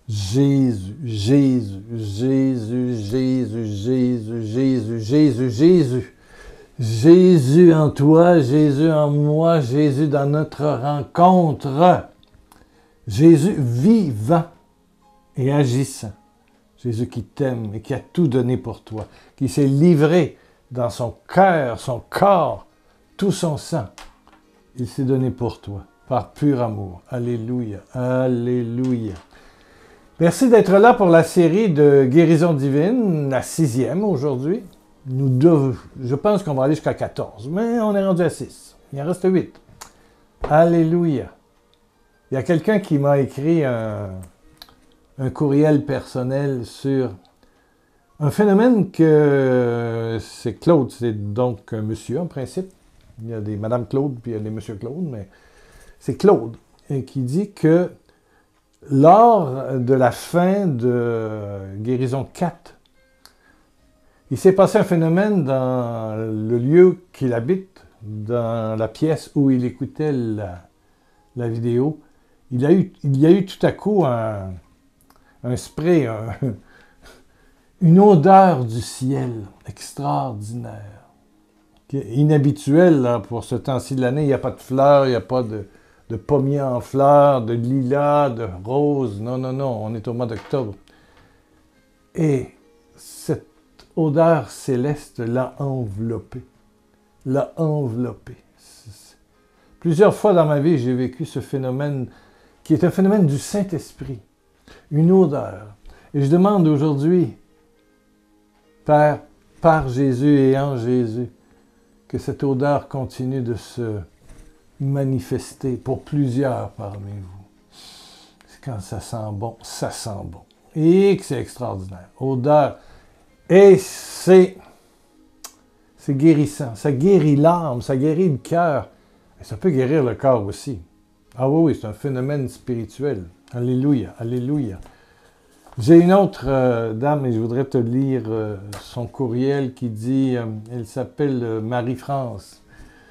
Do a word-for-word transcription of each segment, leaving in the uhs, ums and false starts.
Jésus, Jésus, Jésus, Jésus, Jésus, Jésus, Jésus, Jésus. Jésus en toi, Jésus en moi, Jésus dans notre rencontre. Jésus vivant et agissant. Jésus qui t'aime et qui a tout donné pour toi, qui s'est livré dans son cœur, son corps, tout son sang. Il s'est donné pour toi, par pur amour. Alléluia, alléluia. Merci d'être là pour la série de guérison divine, la sixième aujourd'hui. Nous devons, je pense qu'on va aller jusqu'à quatorze, mais on est rendu à six. Il en reste huit. Alléluia. Il y a quelqu'un qui m'a écrit un, un courriel personnel sur un phénomène que c'est Claude, c'est donc un monsieur en principe. Il y a des Madame Claude puis il y a des Monsieur Claude, mais c'est Claude et qui dit que lors de la fin de Guérison quatre, il s'est passé un phénomène dans le lieu qu'il habite, dans la pièce où il écoutait la, la vidéo. Il, a eu, il y a eu tout à coup un, un spray, un, une odeur du ciel extraordinaire, qui est inhabituelle là, pour ce temps-ci de l'année. Il n'y a pas de fleurs, il n'y a pas de... de pommiers en fleurs, de lilas, de roses. Non, non, non, on est au mois d'octobre. Et cette odeur céleste l'a enveloppé. L'a enveloppé. Plusieurs fois dans ma vie, j'ai vécu ce phénomène qui est un phénomène du Saint-Esprit. Une odeur. Et je demande aujourd'hui, Père, par Jésus et en Jésus, que cette odeur continue de se manifester pour plusieurs parmi vous. Quand ça sent bon, ça sent bon. Et que c'est extraordinaire. Odeur. Et c'est, c'est guérissant. Ça guérit l'âme, ça guérit le cœur. Et ça peut guérir le corps aussi. Ah oui, oui, c'est un phénomène spirituel. Alléluia, alléluia. J'ai une autre euh, dame et je voudrais te lire euh, son courriel qui dit, euh, elle s'appelle euh, Marie-France.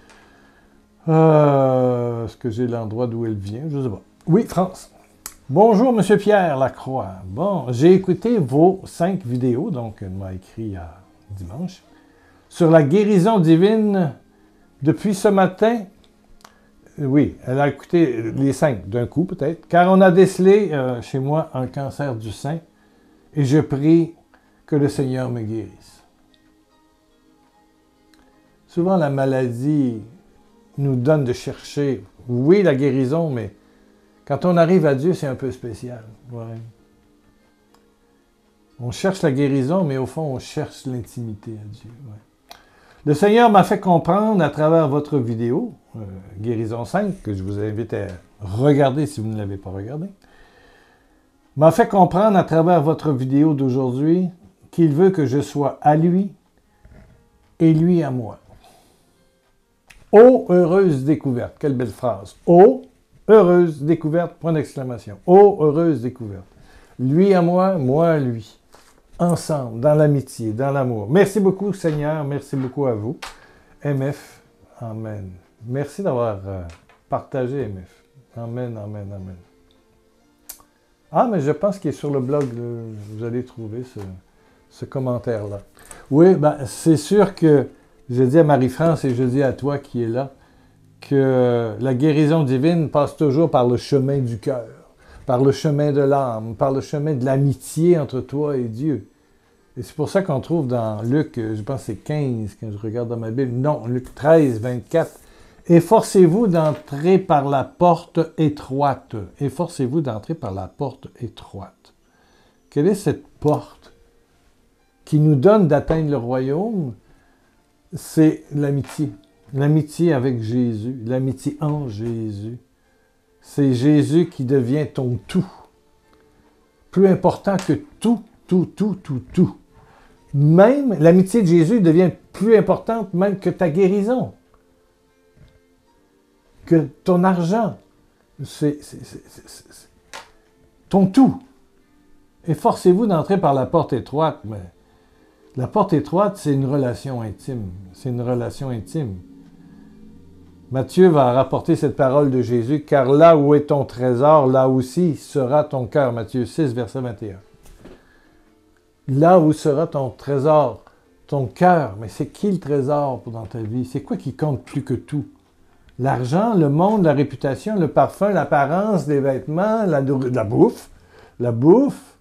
Euh, est-ce que j'ai l'endroit d'où elle vient? Je ne sais pas. Oui, France. Bonjour, M. Pierre Lacroix. Bon, j'ai écouté vos cinq vidéos, donc elle m'a écrit euh, dimanche, sur la guérison divine depuis ce matin. Oui, elle a écouté les cinq d'un coup peut-être, car on a décelé euh, chez moi un cancer du sein et je prie que le Seigneur me guérisse. Souvent, la maladie nous donne de chercher, oui, la guérison, mais quand on arrive à Dieu, c'est un peu spécial. Ouais. On cherche la guérison, mais au fond, on cherche l'intimité à Dieu. Ouais. Le Seigneur m'a fait comprendre à travers votre vidéo, euh, Guérison cinq, que je vous invite à regarder si vous ne l'avez pas regardé, m'a fait comprendre à travers votre vidéo d'aujourd'hui qu'il veut que je sois à lui et lui à moi. Ô heureuse découverte. Quelle belle phrase. Ô heureuse découverte, point d'exclamation. Ô heureuse découverte. Lui à moi, moi à lui. Ensemble, dans l'amitié, dans l'amour. Merci beaucoup, Seigneur. Merci beaucoup à vous. M F, Amen. Merci d'avoir euh, partagé, M F. Amen, Amen, Amen. Ah, mais je pense qu'il est sur le blog. Là, vous allez trouver ce, ce commentaire-là. Oui, ben, c'est sûr que je dis à Marie-France et je dis à toi qui es là que la guérison divine passe toujours par le chemin du cœur, par le chemin de l'âme, par le chemin de l'amitié entre toi et Dieu. Et c'est pour ça qu'on trouve dans Luc, je pense que c'est quinze, quand je regarde dans ma Bible, non, Luc treize, vingt-quatre, « Efforcez-vous d'entrer par la porte étroite. » Efforcez-vous d'entrer par la porte étroite. Quelle est cette porte qui nous donne d'atteindre le royaume? C'est l'amitié. L'amitié avec Jésus, l'amitié en Jésus. C'est Jésus qui devient ton tout. Plus important que tout, tout, tout, tout, tout. Même l'amitié de Jésus devient plus importante même que ta guérison, que ton argent. C'est, c'est, c'est, c'est, c'est ton tout. Efforcez-vous d'entrer par la porte étroite, mais la porte étroite, c'est une relation intime. C'est une relation intime. Matthieu va rapporter cette parole de Jésus, « Car là où est ton trésor, là aussi sera ton cœur. » Matthieu six, verset vingt et un. Là où sera ton trésor, ton cœur. Mais c'est qui le trésor dans ta vie? C'est quoi qui compte plus que tout? L'argent, le monde, la réputation, le parfum, l'apparence, les vêtements, la, la bouffe, la bouffe,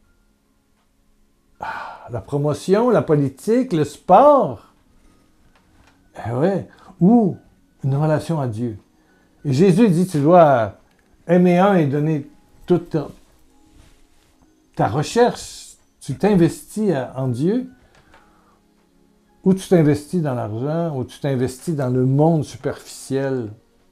ah, la promotion, la politique, le sport. Eh ouais. Ou une relation à Dieu. Et Jésus dit, tu dois aimer un et donner toute ta, ta recherche. Tu t'investis en Dieu, ou tu t'investis dans l'argent, ou tu t'investis dans le monde superficiel.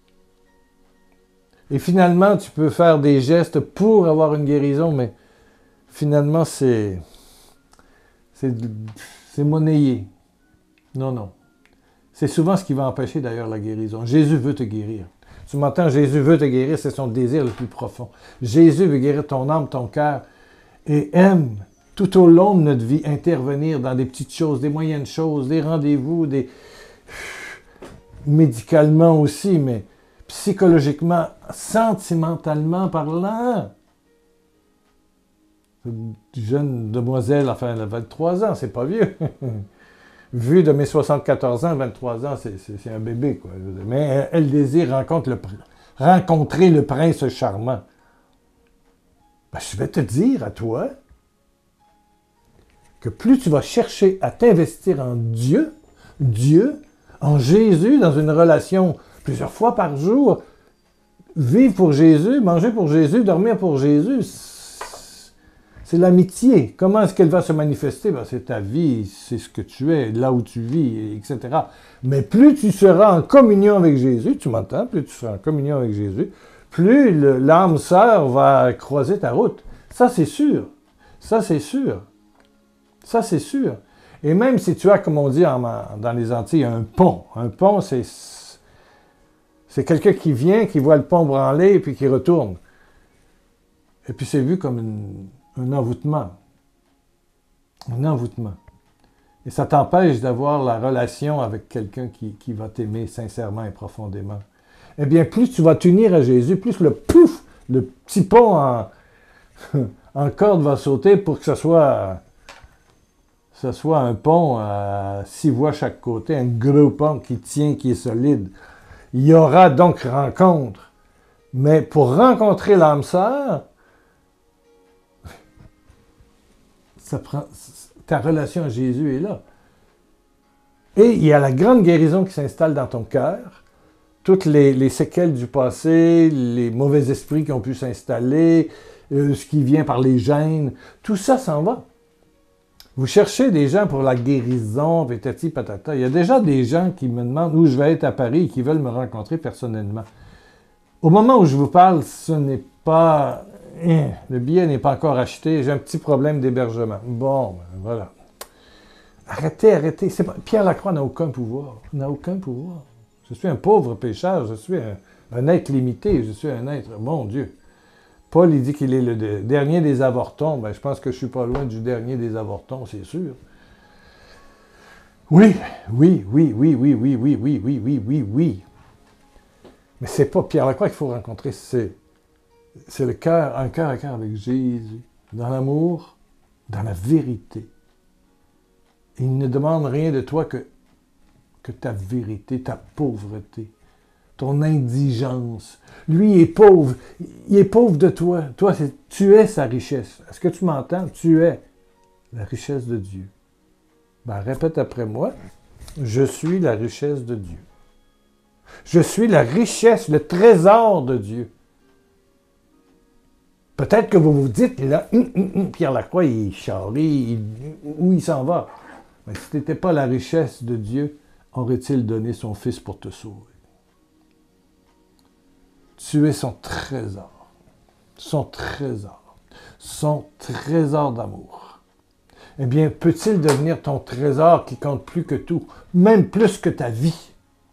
Et finalement, tu peux faire des gestes pour avoir une guérison, mais finalement, c'est, c'est, c'est monnayé. Non, non. C'est souvent ce qui va empêcher d'ailleurs la guérison. Jésus veut te guérir. Tu m'entends? Jésus veut te guérir, c'est son désir le plus profond. Jésus veut guérir ton âme, ton cœur, et aime tout au long de notre vie intervenir dans des petites choses, des moyennes choses, des rendez-vous, des médicalement aussi, mais psychologiquement, sentimentalement parlant. Une jeune demoiselle, enfin, elle a vingt-trois ans, c'est pas vieux. Vu de mes soixante-quatorze ans, vingt-trois ans, c'est, c'est, c'est un bébé, quoi. Mais elle, elle désire rencontre le, rencontrer le prince charmant. Ben, je vais te dire à toi que plus tu vas chercher à t'investir en Dieu, Dieu, en Jésus, dans une relation plusieurs fois par jour, vivre pour Jésus, manger pour Jésus, dormir pour Jésus, c'est l'amitié. Comment est-ce qu'elle va se manifester? Ben, c'est ta vie, c'est ce que tu es, là où tu vis, et cetera. Mais plus tu seras en communion avec Jésus, tu m'entends? Plus tu seras en communion avec Jésus, plus le, l'âme sœur va croiser ta route. Ça, c'est sûr. Ça, c'est sûr. Ça, c'est sûr. Et même si tu as, comme on dit en, dans les Antilles, un pont. Un pont, c'est, c'est quelqu'un qui vient, qui voit le pont branler, et puis qui retourne. Et puis c'est vu comme une... un envoûtement. Un envoûtement. Et ça t'empêche d'avoir la relation avec quelqu'un qui, qui va t'aimer sincèrement et profondément. Eh bien, plus tu vas t'unir à Jésus, plus le pouf, le petit pont en, en corde va sauter pour que ce soit, ce soit un pont à six voies chaque côté, un gros pont qui tient, qui est solide. Il y aura donc rencontre. Mais pour rencontrer l'âme sœur, ça prend, ta relation à Jésus est là. Et il y a la grande guérison qui s'installe dans ton cœur. Toutes les, les séquelles du passé, les mauvais esprits qui ont pu s'installer, euh, ce qui vient par les gènes, tout ça s'en va. Vous cherchez des gens pour la guérison, patati patata. Il y a déjà des gens qui me demandent où je vais être à Paris et qui veulent me rencontrer personnellement. Au moment où je vous parle, ce n'est pas... Le billet n'est pas encore acheté, j'ai un petit problème d'hébergement. Bon, ben voilà. Arrêtez, arrêtez. C'est pas... Pierre Lacroix n'a aucun pouvoir. Il n'a aucun pouvoir. Je suis un pauvre pécheur, je suis un, un être limité, je suis un être... Mon Dieu. Paul, il dit qu'il est le de, dernier des avortons. Ben, je pense que je suis pas loin du dernier des avortons, c'est sûr. Oui, oui, oui, oui, oui, oui, oui, oui, oui, oui, oui, oui. Mais c'est pas Pierre Lacroix qu'il faut rencontrer, c'est... C'est le cœur, un cœur à cœur avec Jésus, dans l'amour, dans la vérité. Et il ne demande rien de toi que, que ta vérité, ta pauvreté, ton indigence. Lui est pauvre, il est pauvre de toi. Toi, c'est, tu es sa richesse. Est-ce que tu m'entends? Tu es la richesse de Dieu. Ben, répète après moi, je suis la richesse de Dieu. Je suis la richesse, le trésor de Dieu. Peut-être que vous vous dites, là, hum, hum, hum, Pierre Lacroix, il charrie, il, où il s'en va? Mais si tu n'étais pas la richesse de Dieu, aurait-il donné son Fils pour te sauver? Tu es son trésor, son trésor, son trésor d'amour. Eh bien, peut-il devenir ton trésor qui compte plus que tout, même plus que ta vie?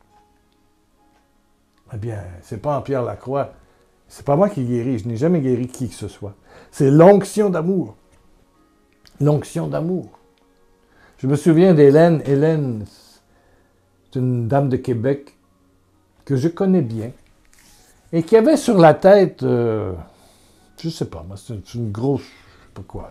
Eh bien, c'est pas en Pierre Lacroix. C'est pas moi qui guéris, je n'ai jamais guéri qui que ce soit. C'est l'onction d'amour. L'onction d'amour. Je me souviens d'Hélène. Hélène, c'est une dame de Québec que je connais bien et qui avait sur la tête, euh, je sais pas, c'est une grosse, je sais pas quoi,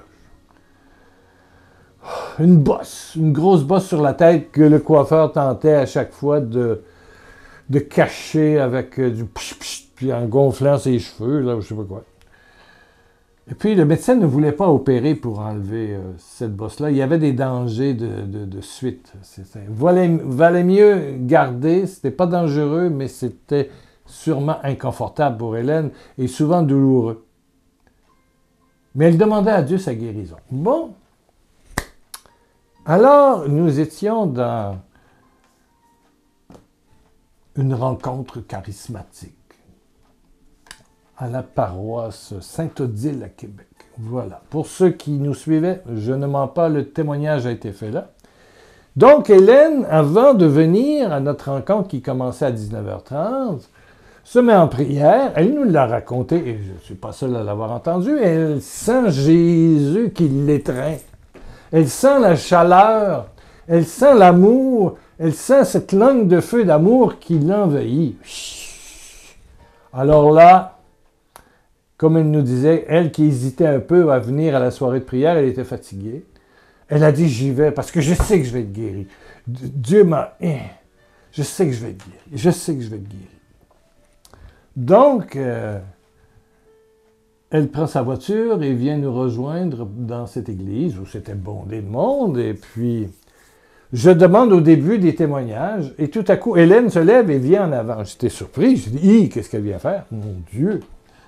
une bosse, une grosse bosse sur la tête que le coiffeur tentait à chaque fois de, de cacher avec euh, du psh, psh, puis en gonflant ses cheveux, là, je sais pas quoi. Et puis, le médecin ne voulait pas opérer pour enlever euh, cette bosse-là. Il y avait des dangers de, de, de suite. Il valait, valait mieux garder. C'était pas dangereux, mais c'était sûrement inconfortable pour Hélène et souvent douloureux. Mais elle demandait à Dieu sa guérison. Bon. Alors, nous étions dans une rencontre charismatique à la paroisse Sainte-Odile à Québec. Voilà. Pour ceux qui nous suivaient, je ne mens pas, le témoignage a été fait là. Donc, Hélène, avant de venir à notre rencontre qui commençait à dix-neuf heures trente, se met en prière. Elle nous l'a raconté, et je ne suis pas seul à l'avoir entendu. Elle sent Jésus qui l'étreint. Elle sent la chaleur. Elle sent l'amour. Elle sent cette langue de feu d'amour qui l'envahit. Alors là, comme elle nous disait, elle qui hésitait un peu à venir à la soirée de prière, elle était fatiguée. Elle a dit, j'y vais parce que je sais que je vais être guérie. Dieu m'a... Je sais que je vais être guérie. Je sais que je vais être guérie. Donc, euh, elle prend sa voiture et vient nous rejoindre dans cette église où c'était bondé de monde. Et puis, je demande au début des témoignages et tout à coup, Hélène se lève et vient en avant. J'étais surpris. Je dis, qu'est-ce qu'elle vient faire? Mon Dieu!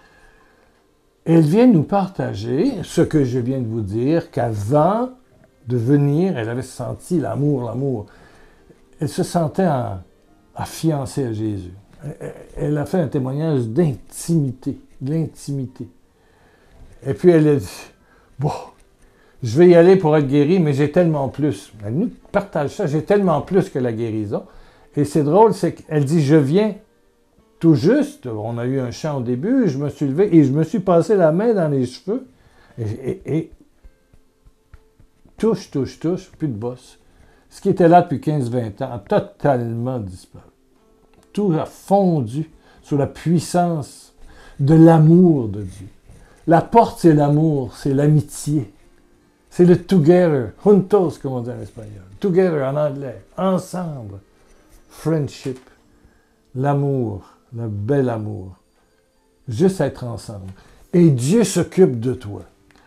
Elle vient nous partager ce que je viens de vous dire, qu'avant de venir, elle avait senti l'amour, l'amour. Elle se sentait en, en fiancée à Jésus. Elle, elle a fait un témoignage d'intimité, de l'intimité. Et puis elle a dit, bon, je vais y aller pour être guérie, mais j'ai tellement plus. Elle nous partage ça, j'ai tellement plus que la guérison. Et c'est drôle, c'est qu'elle dit, je viens tout juste, on a eu un chant au début, je me suis levé et je me suis passé la main dans les cheveux et, et, et touche, touche, touche, plus de bosse. Ce qui était là depuis quinze vingt ans a totalement disparu. Tout a fondu sous la puissance de l'amour de Dieu. La porte, c'est l'amour, c'est l'amitié. C'est le together, juntos, comme on dit en espagnol. Together en anglais, ensemble. Friendship, l'amour. Le bel amour. Juste être ensemble. Et Dieu s'occupe de toi.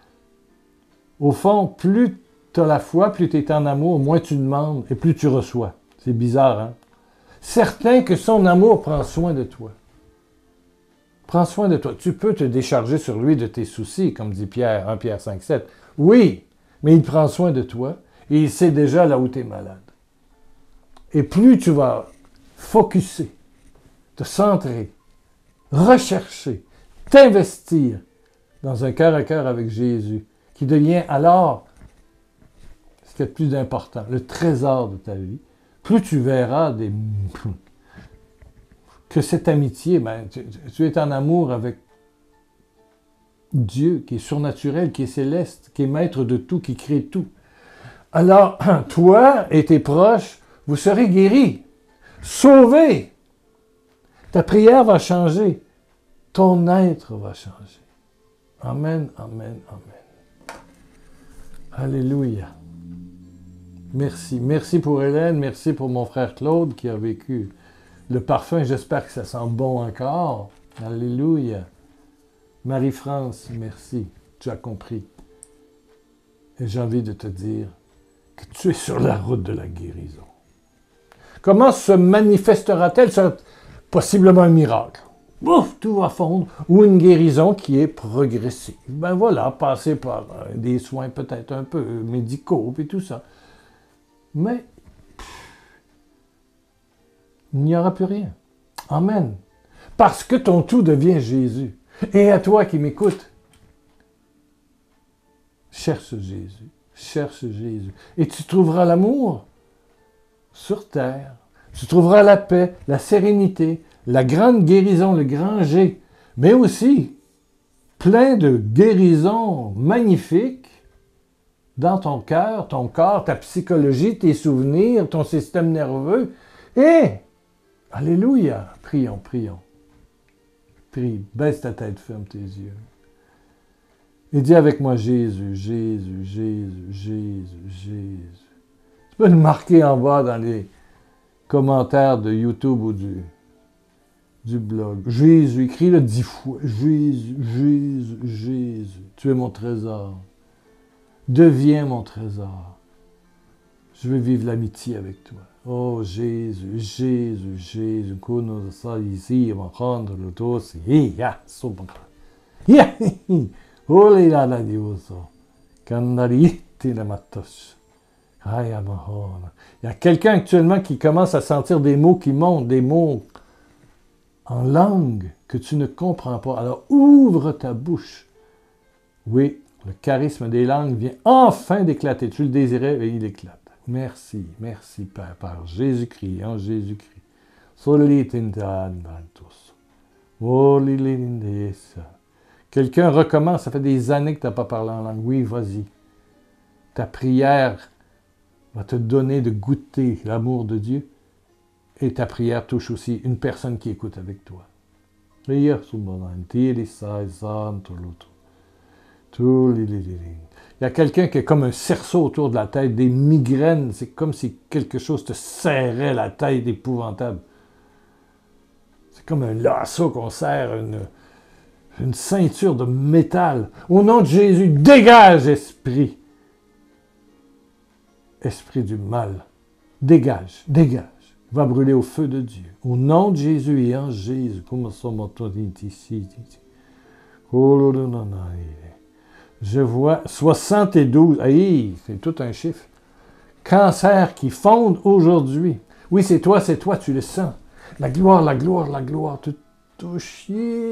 Au fond, plus tu as la foi, plus tu es en amour, moins tu demandes et plus tu reçois. C'est bizarre, hein? Certain que son amour prend soin de toi. Prends soin de toi. Tu peux te décharger sur lui de tes soucis, comme dit Pierre, premier Pierre cinq, sept. Oui, mais il prend soin de toi et il sait déjà là où tu es malade. Et plus tu vas focusser, te centrer, rechercher, t'investir dans un cœur à cœur avec Jésus, qui devient alors ce qui est le plus important, le trésor de ta vie, plus tu verras des... que cette amitié, ben, tu, tu es en amour avec Dieu, qui est surnaturel, qui est céleste, qui est maître de tout, qui crée tout. Alors, toi et tes proches, vous serez guéris, sauvés. Ta prière va changer. Ton être va changer. Amen, amen, amen. Alléluia. Merci. Merci pour Hélène. Merci pour mon frère Claude qui a vécu le parfum. J'espère que ça sent bon encore. Alléluia. Marie-France, merci. Tu as compris. Et j'ai envie de te dire que tu es sur la route de la guérison. Comment se manifestera-t-elle? Possiblement un miracle. Ouf, tout va fondre. Ou une guérison qui est progressive. Ben voilà, passer par euh, des soins peut-être un peu médicaux et tout ça. Mais pff, il n'y aura plus rien. Amen. Parce que ton tout devient Jésus. Et à toi qui m'écoutes, cherche Jésus. Cherche Jésus. Et tu trouveras l'amour sur terre. Tu trouveras la paix, la sérénité, la grande guérison, le grand G, mais aussi plein de guérisons magnifiques dans ton cœur, ton corps, ta psychologie, tes souvenirs, ton système nerveux. Et Alléluia. Prions, prions. Prie, baisse ta tête, ferme tes yeux. Et dis avec moi Jésus, Jésus, Jésus, Jésus, Jésus. Tu peux le marquer en bas dans les commentaires de YouTube ou du, du blog. Jésus, écris-le dix fois. Jésus, Jésus, Jésus. Tu es mon trésor. Deviens mon trésor. Je veux vivre l'amitié avec toi. Oh Jésus, Jésus, Jésus, qu'on ça ici, on va prendre le dossier. Ya, super. Ya, oh là là, Dios. Candari, la matos. Il y a quelqu'un actuellement qui commence à sentir des mots qui montent, des mots en langue que tu ne comprends pas. Alors ouvre ta bouche. Oui, le charisme des langues vient enfin d'éclater. Tu le désirais et il éclate. Merci, merci Père, par Jésus-Christ, en Jésus-Christ. Quelqu'un recommence, ça fait des années que tu n'as pas parlé en langue. Oui, vas-y. Ta prière va te donner de goûter l'amour de Dieu et ta prière touche aussi une personne qui écoute avec toi. Il y a quelqu'un qui a comme un cerceau autour de la tête, des migraines, c'est comme si quelque chose te serrait la tête épouvantable. C'est comme un lasso qu'on serre, une, une ceinture de métal. Au nom de Jésus, dégage, esprit. Esprit du mal, dégage, dégage. Va brûler au feu de Dieu. Au nom de Jésus et en Jésus. Je vois soixante-douze. Aïe, c'est tout un chiffre. Cancer qui fonde aujourd'hui. Oui, c'est toi, c'est toi, tu le sens. La gloire, la gloire, la gloire te touche.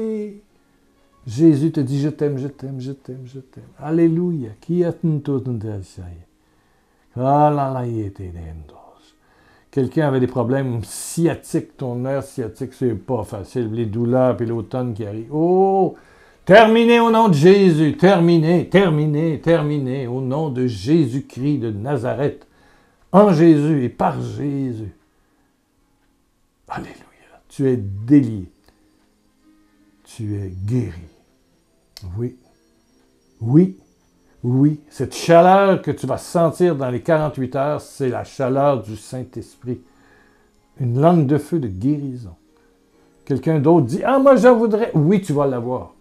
Jésus te dit, je t'aime, je t'aime, je t'aime, je t'aime. Alléluia. Qui a tout Quelqu'un avait des problèmes sciatiques, ton nerf sciatique, c'est pas facile. Les douleurs, puis l'automne qui arrive. Oh! Terminé au nom de Jésus, terminé, terminé, terminé, au nom de Jésus-Christ de Nazareth, en Jésus et par Jésus. Alléluia. Tu es délié. Tu es guéri. Oui. Oui. Oui, cette chaleur que tu vas sentir dans les quarante-huit heures, c'est la chaleur du Saint-Esprit. Une langue de feu de guérison. Quelqu'un d'autre dit « Ah, moi, j'en voudrais. » Oui, tu vas l'avoir.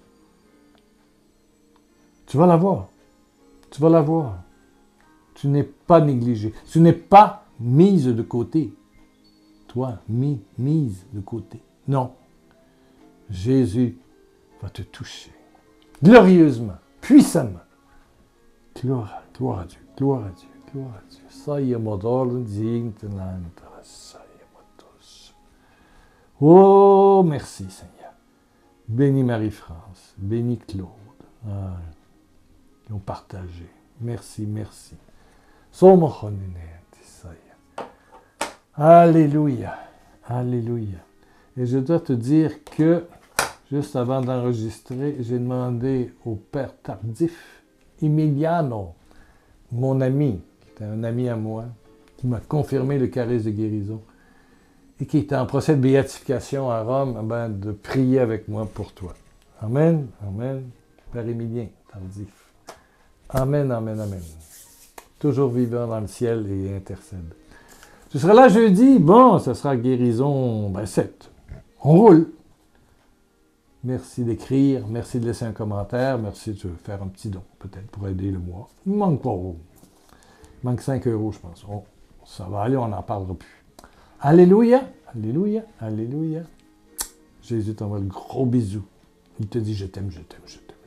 Tu vas l'avoir. Tu vas l'avoir. Tu n'es pas négligé. Tu n'es pas mise de côté. Toi, mis, mise de côté. Non. Jésus va te toucher. Glorieusement, puissamment. Gloire, gloire à Dieu, gloire à Dieu, gloire à Dieu. Oh, merci Seigneur. Bénis Marie-France, bénis Claude, ah, qui ont partagé. Merci, merci. Alléluia, alléluia. Et je dois te dire que, juste avant d'enregistrer, j'ai demandé au Père Tardif, Emiliano, mon ami, qui était un ami à moi, qui m'a confirmé le charisme de guérison et qui était en procès de béatification à Rome, ben, de prier avec moi pour toi. Amen, amen. Père Émilien, Tardif. Amen, amen, amen. Toujours vivant dans le ciel et intercède. Tu seras là jeudi? Bon, ça sera guérison ben, sept. On roule. Merci d'écrire, merci de laisser un commentaire, merci de faire un petit don, peut-être, pour aider le mois. Il ne manque pas gros. Il manque cinq euros, je pense. Oh, ça va aller, on n'en parlera plus. Alléluia, alléluia, alléluia. Jésus t'envoie le gros bisou. Il te dit, je t'aime, je t'aime, je t'aime.